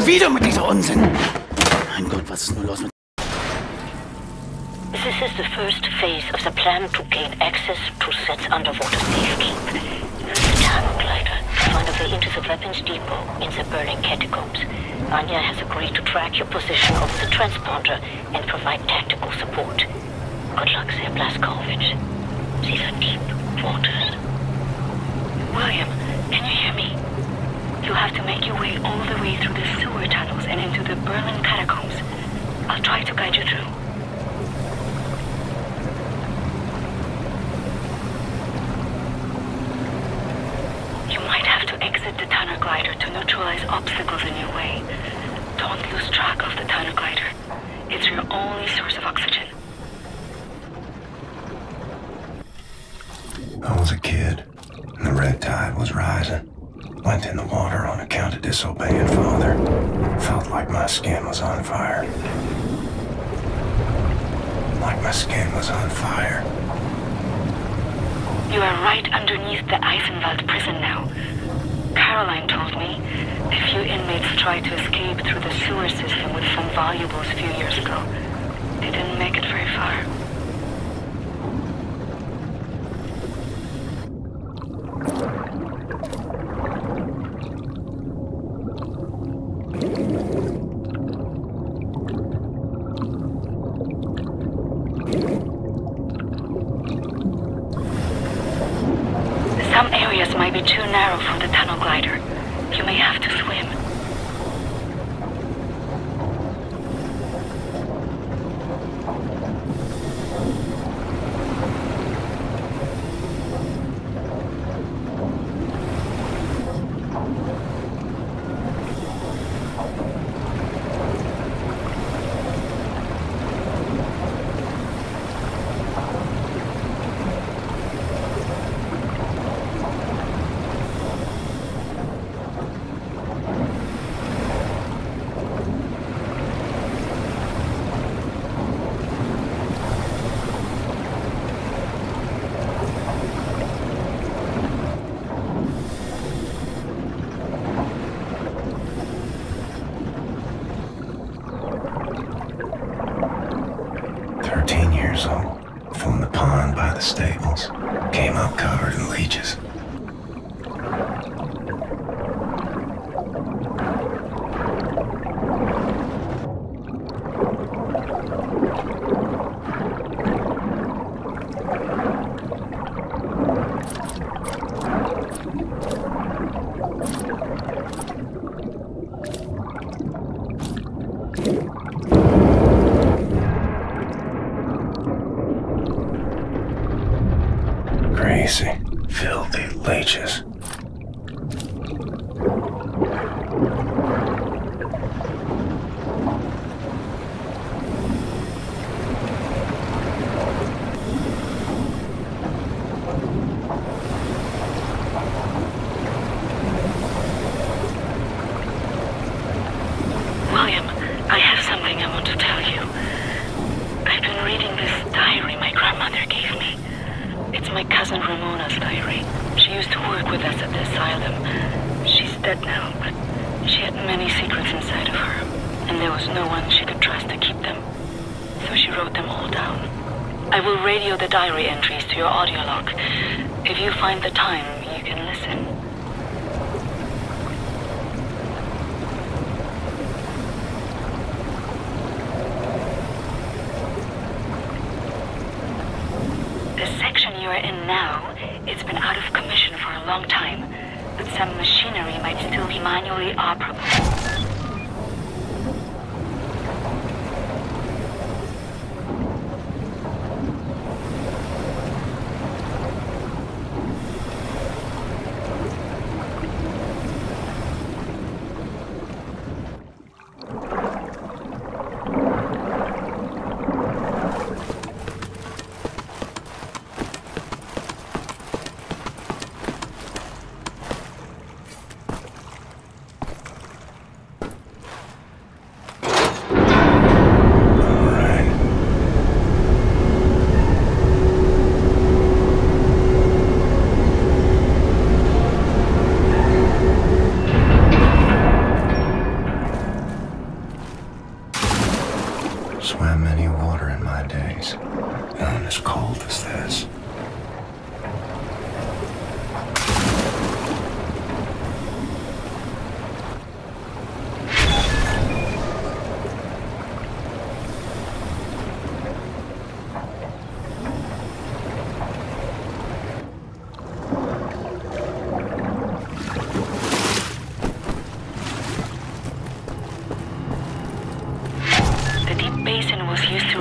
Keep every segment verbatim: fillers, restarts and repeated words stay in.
wieder mit dieser Unsinn. Mein Gott, was ist nur los mit... This is the first phase of the plan to gain access to Set's underwater safekeep. The tunnel glider to find a way into the weapons depot in the Berlin catacombs. Anya has agreed to track your position over the transponder and provide tactical support. Good luck there, Blazkowicz. These are deep waters. William, can you hear me? You'll have to make your way all the way through the sewer tunnels and into the Berlin catacombs. I'll try to guide you through. You might have to exit the tunnel glider to neutralize obstacles in your way. Don't lose track of the tunnel glider. It's your only source of oxygen. I was a kid, and the red tide was rising. Went in the water on account of disobeying Father. Felt like my skin was on fire. Like my skin was on fire. You are right underneath the Eisenwald prison now. Caroline told me a few inmates tried to escape through the sewer system with some valuables a few years ago. They didn't make it very far. Some areas might be too narrow for the tunnel glider. You may have to swim. Thirteen years old, from the pond by the stables. Came up covered in leeches. Crazy, filthy leeches. William, I have something I want to tell you. I've been reading this diary my grandmother gave me. It's my cousin Ramona's diary. She used to work with us at the asylum. She's dead now, but she had many secrets inside of her, and there was no one she could trust to keep them. So she wrote them all down. I will radio the diary entries to your audio log. If you find the time, you can listen. The section you are in now, it's been out of commission for a long time, but some machinery might still be manually operable.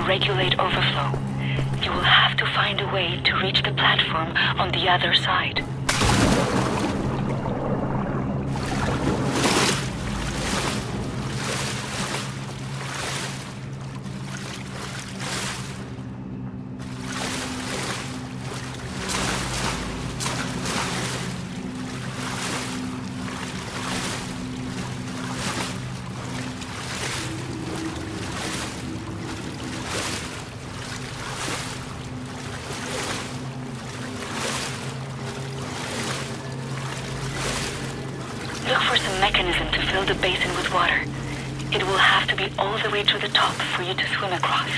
regulate overflow. You will have to find a way to reach the platform on the other side. Look for some mechanism to fill the basin with water. It will have to be all the way to the top for you to swim across.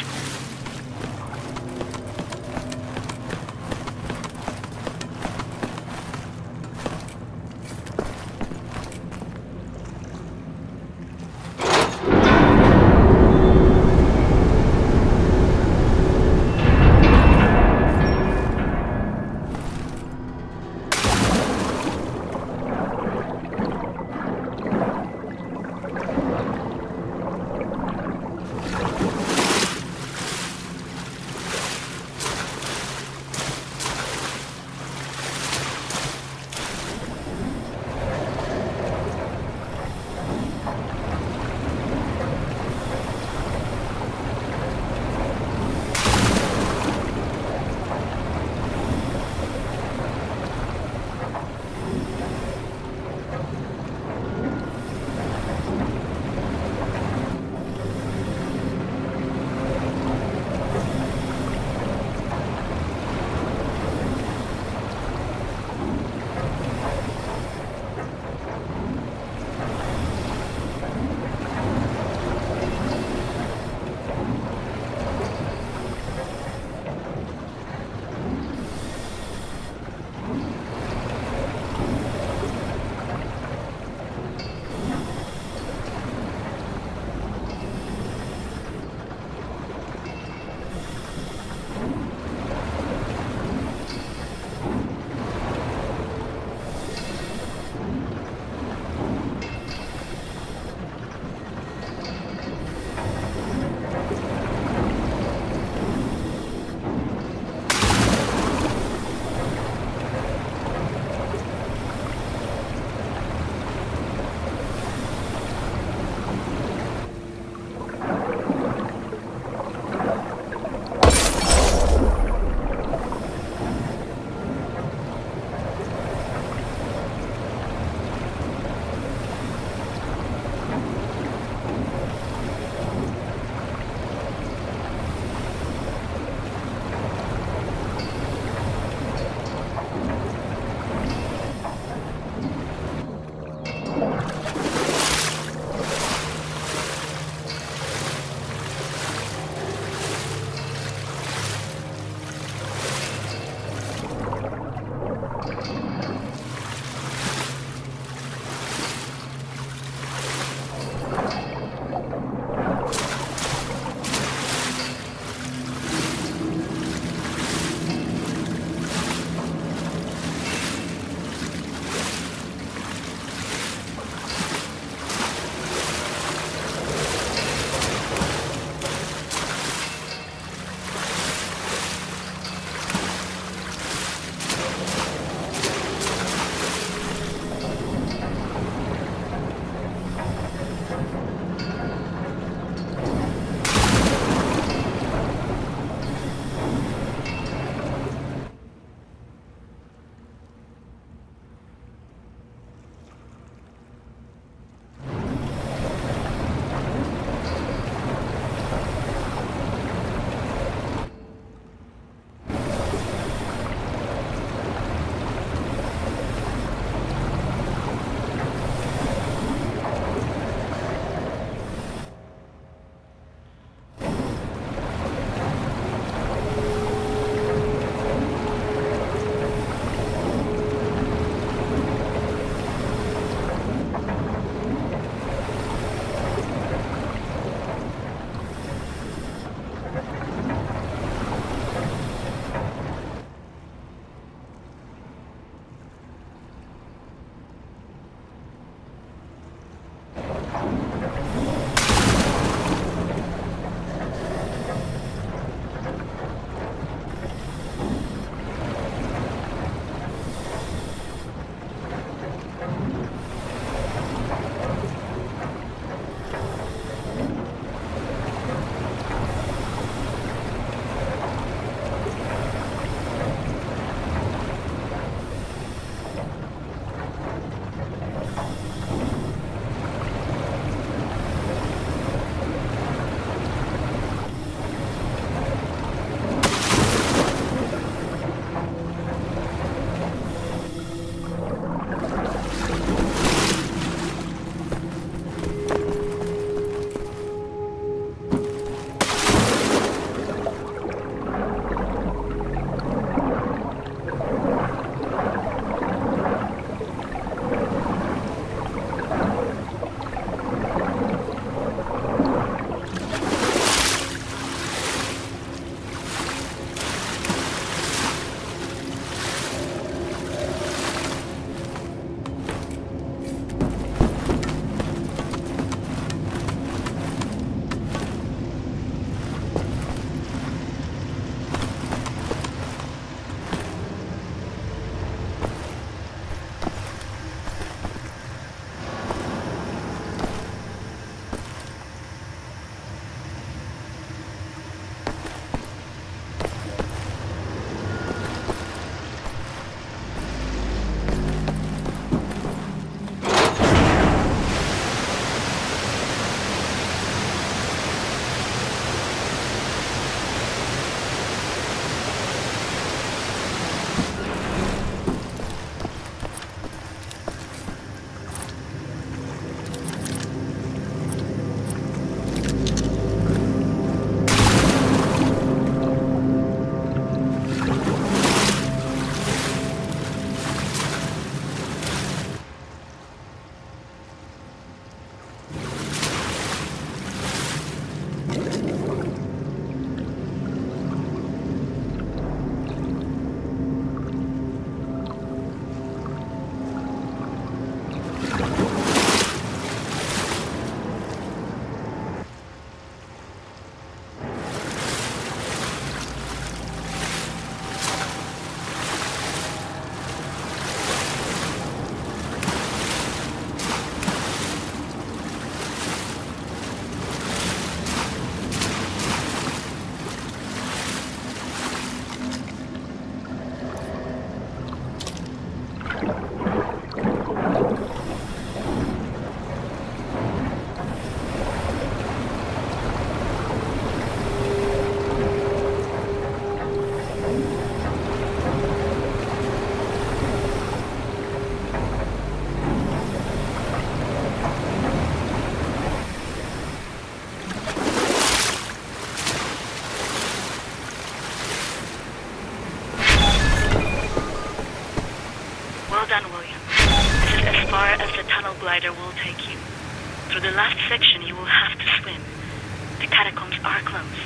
glider will take you. Through the last section, you will have to swim. The catacombs are closed.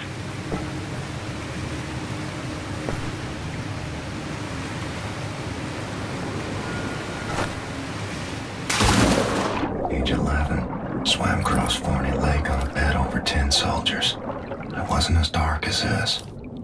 Age eleven. Swam across Forney Lake on a bed over ten soldiers. It wasn't as dark as this.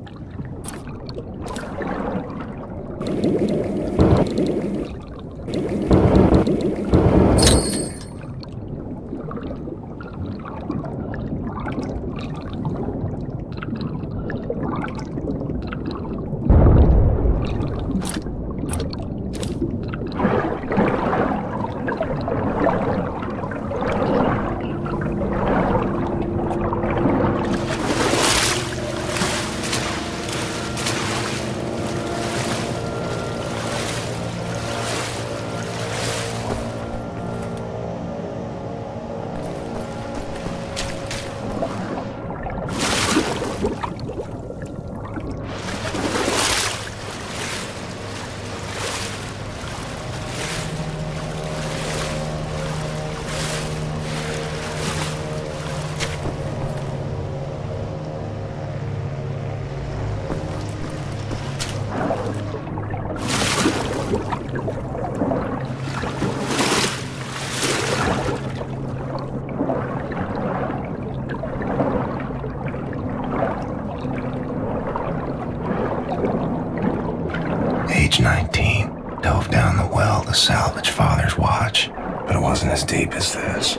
Age nineteen, dove down the well to salvage Father's watch, but it wasn't as deep as this.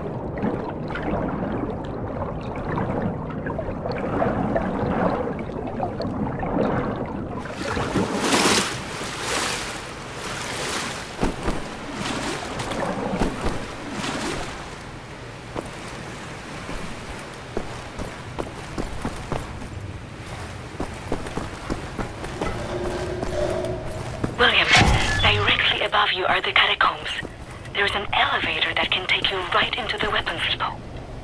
William, directly above you are the catacombs. There's an elevator that can take you right into the weapons depot.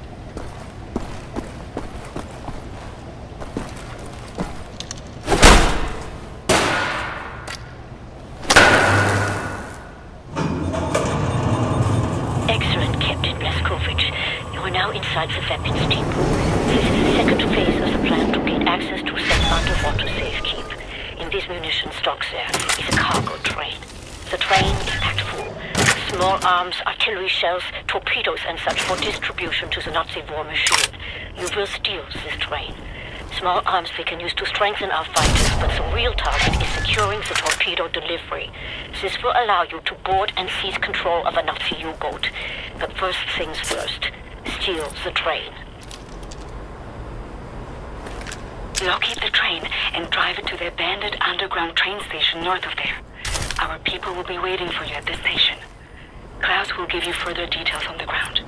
Excellent, Captain Blazkowicz. You are now inside the weapons depot. This is the second phase of the plan to gain access to said underwater safekeep. In this munition stocks there is a cargo train. The train is packed full. Small arms, artillery shells, torpedoes and such for distribution to the Nazi war machine. You will steal this train. Small arms we can use to strengthen our fighters, but the real target is securing the torpedo delivery. This will allow you to board and seize control of a Nazi U-boat. But first things first, steal the train. Locate the train and drive it to the abandoned underground train station north of there. Our people will be waiting for you at this station. Klaus will give you further details on the ground.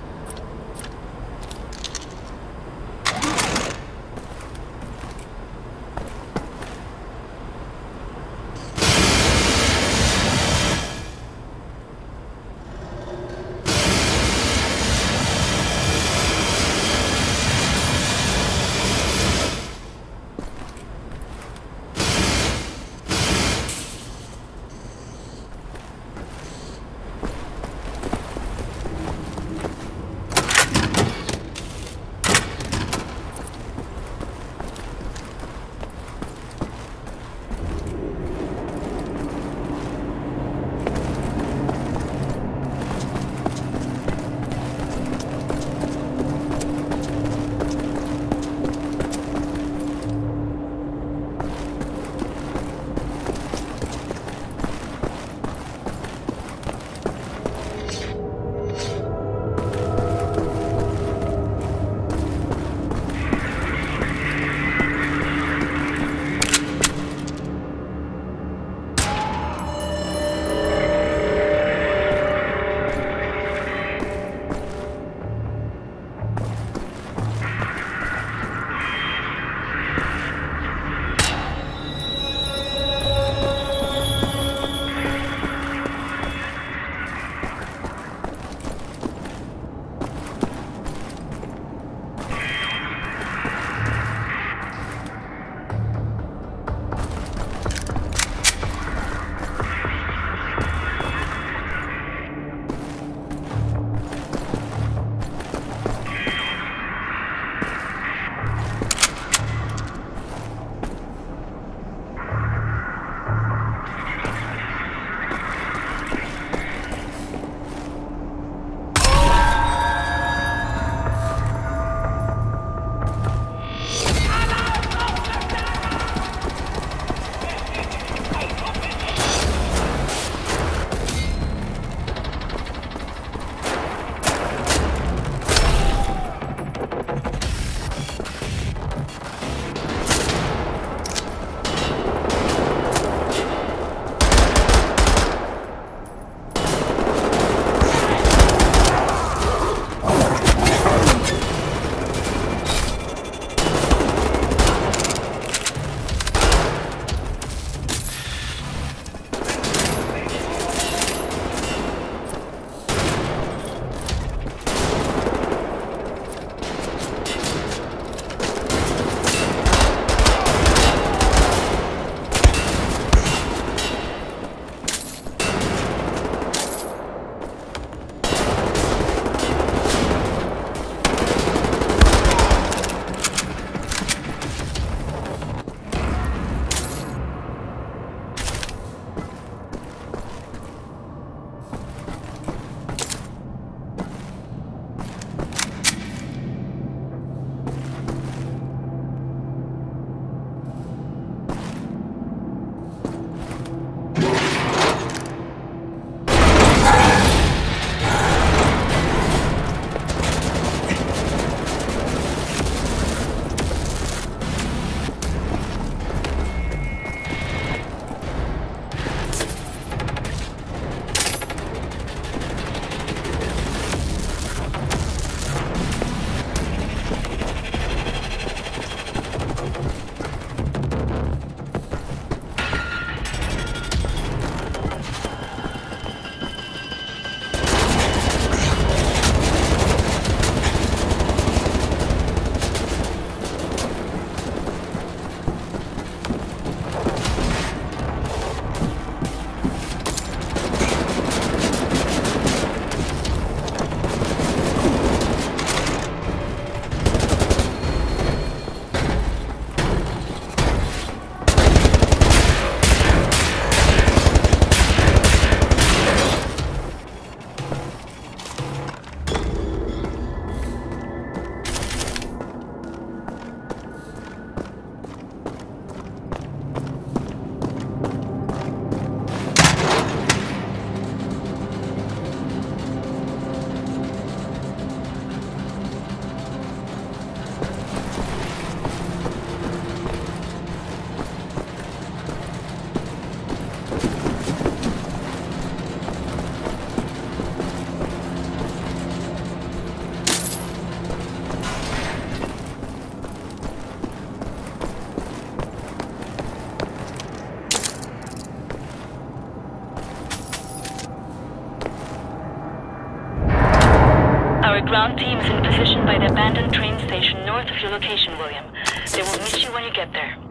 Ground team is in position by the abandoned train station north of your location, William. They will meet you when you get there.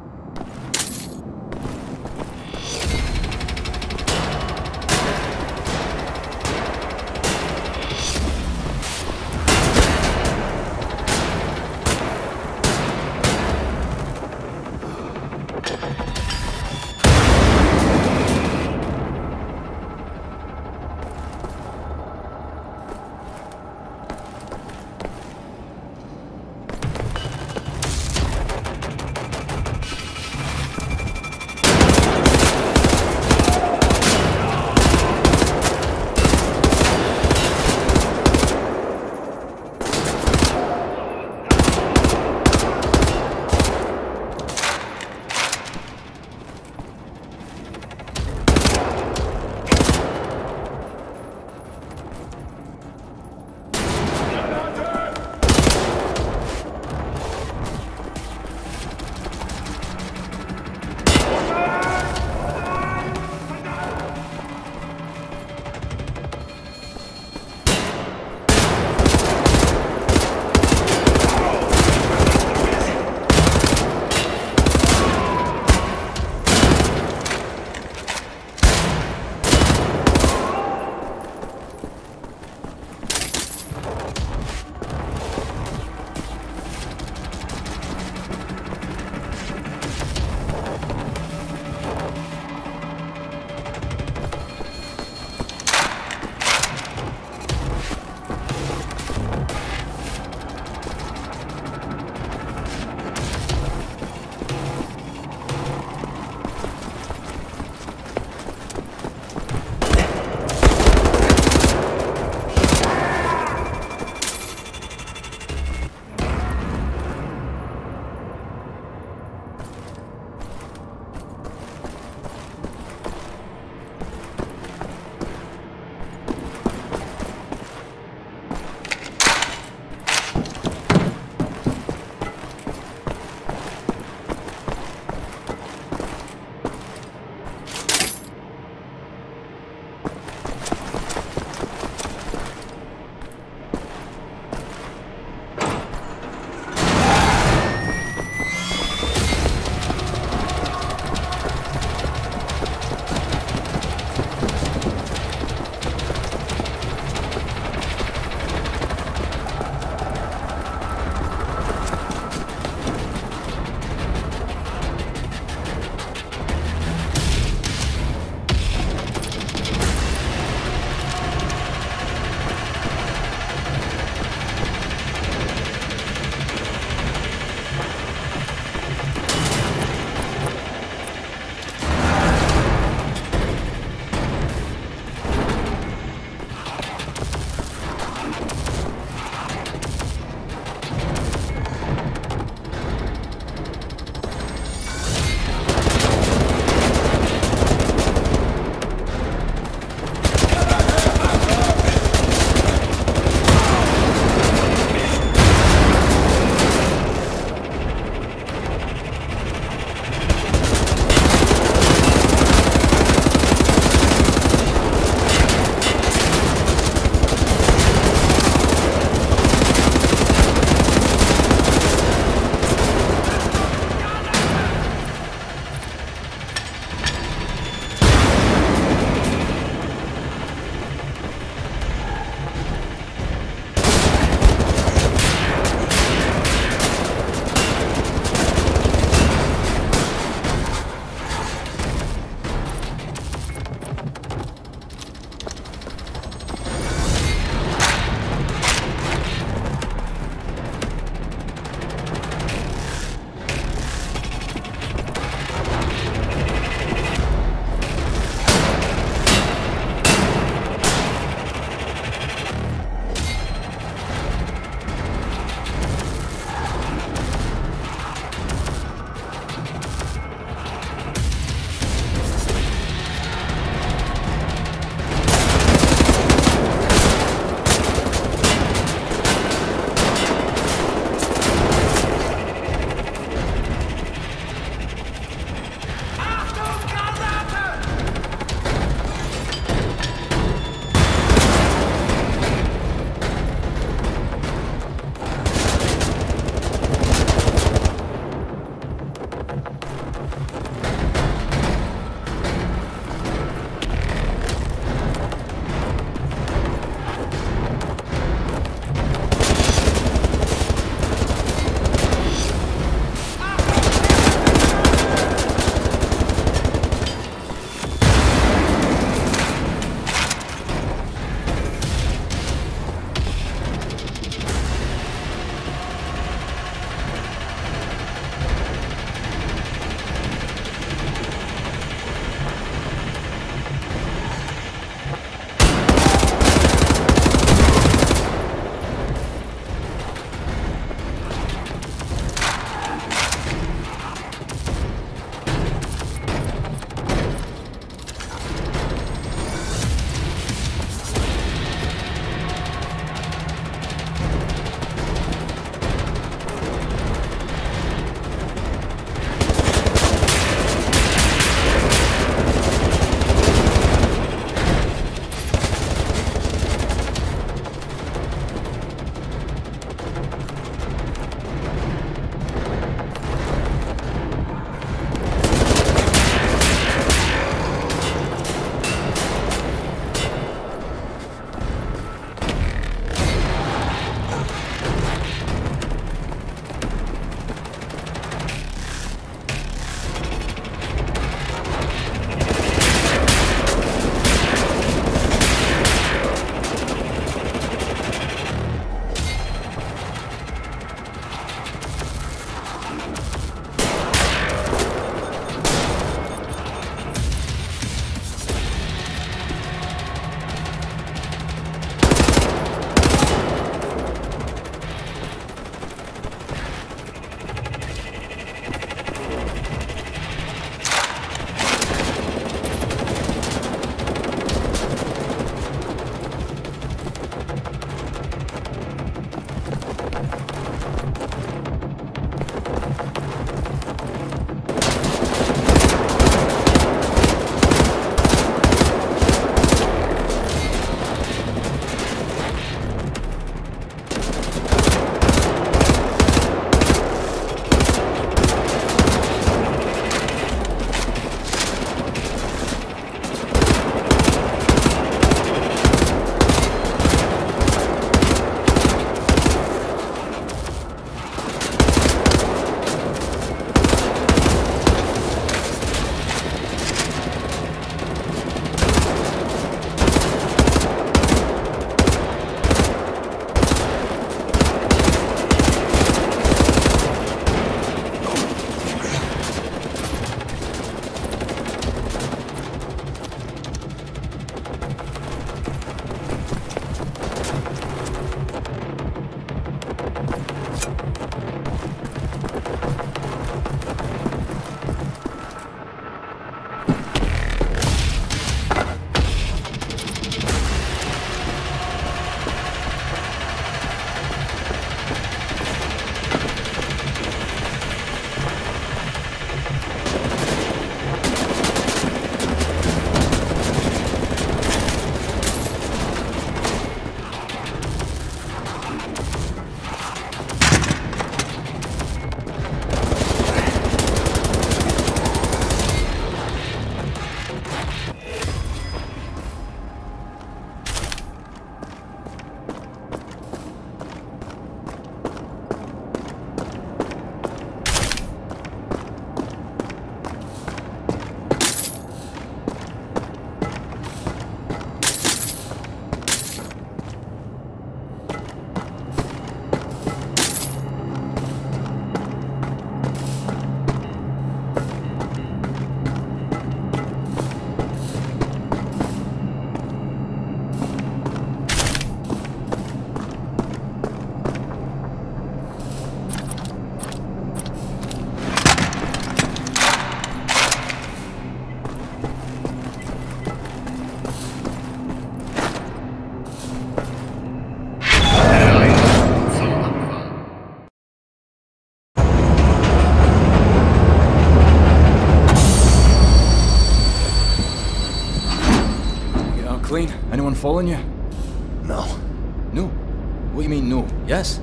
following you? No. No. What do you mean, no? Yes?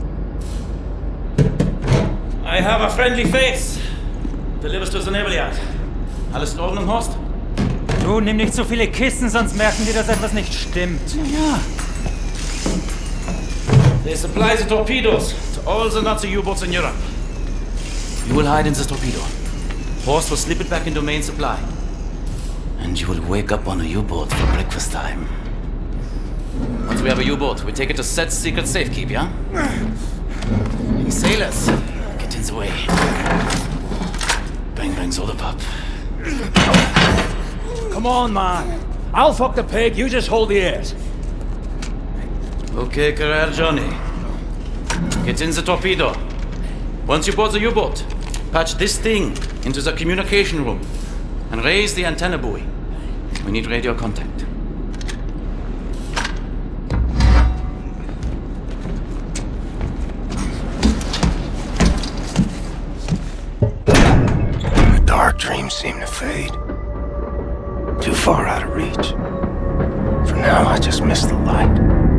I have a friendly face. Delivers us an Ebeljagd. Alles in Ordnung, Horst? Du, nimm nicht so viele Kisten, sonst merken die, dass etwas nicht stimmt. Ja. They supply the torpedoes to all the Nazi U-boats in Europe. You will hide in the torpedo. Horst will slip it back into main supply. And you will wake up on a U-boat for breakfast time. Once we have a U-boat, we take it to Set's secret safekeep, yeah? You sailors, get in the way. Bang bang soda pop. Come on, man. I'll fuck the pig, you just hold the ears. Okay, Carrere Johnny. Get in the torpedo. Once you board the U-boat, patch this thing into the communication room and raise the antenna buoy. We need radio contact. The dark dreams seem to fade. Too far out of reach. For now, I just miss the light.